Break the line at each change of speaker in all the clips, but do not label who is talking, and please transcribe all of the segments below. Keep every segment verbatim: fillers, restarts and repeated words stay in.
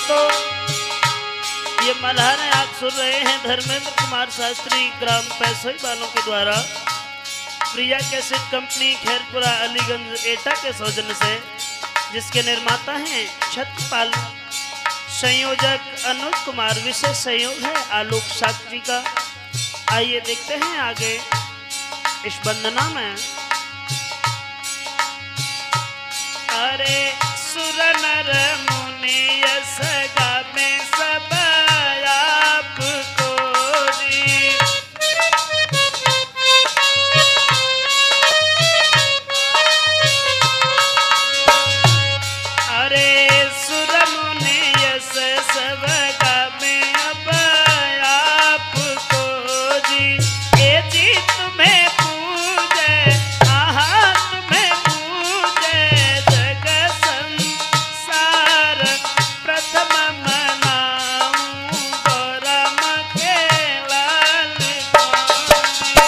दोस्तों, ये मल्हार आप सुन रहे हैं धर्मेंद्र कुमार शास्त्री ग्राम पैसोई वालों के द्वारा प्रिया कैसेट कंपनी खैरपुरा अलीगंज एटा के सौजन्य से, जिसके निर्माता हैं छत्रपाल, संयोजक अनुज कुमार, विशेष सहयोग है आलोक साक्षी का। आइए देखते हैं आगे इस वंदना में। अरे सुर नर मुनि यस गावे सब आपको जी, अरे सुर मुनि यस सब गावे अब आपको जी। ए जी तुम्हें पूजे, आहा तुम्हें पूजे जग संसार, प्रथम मनाऊं गौरम के लाल को जी।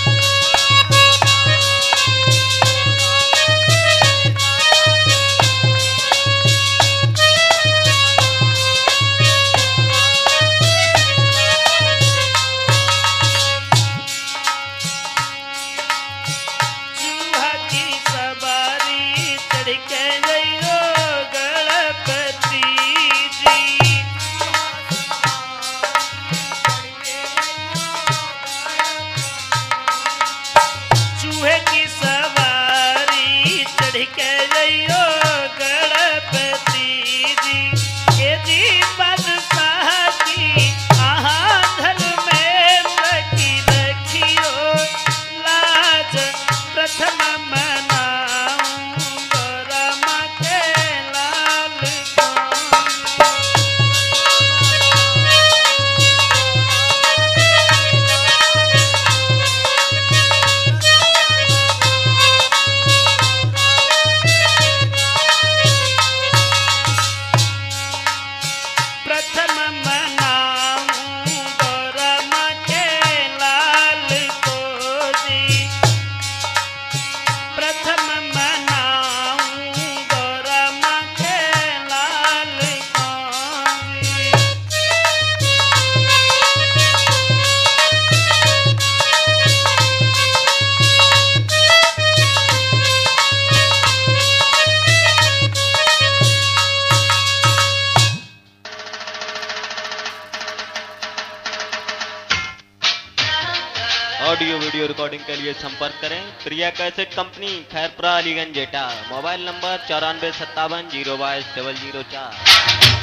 चूहा की सवारी चढ़ के जइयो गणपति जी, चूहे की सवारी चढ़ के जइयो गणपति जी। ए जी बादशाह की आहा धर्मेंद्र की रखियो लाज, प्रथम मनाऊं गौरम के लाल को। प्रथम मनाऊं गौरम के लाल को जी, प्रथम मनाऊं गौरम के लाल को जी।
ऑडियो वीडियो रिकॉर्डिंग के लिए संपर्क करें Priya cassette company Khairpura Aliganj Etah. Mobile number चौरानवे सत्तावन जीरो बाईस डबल जीरो चार।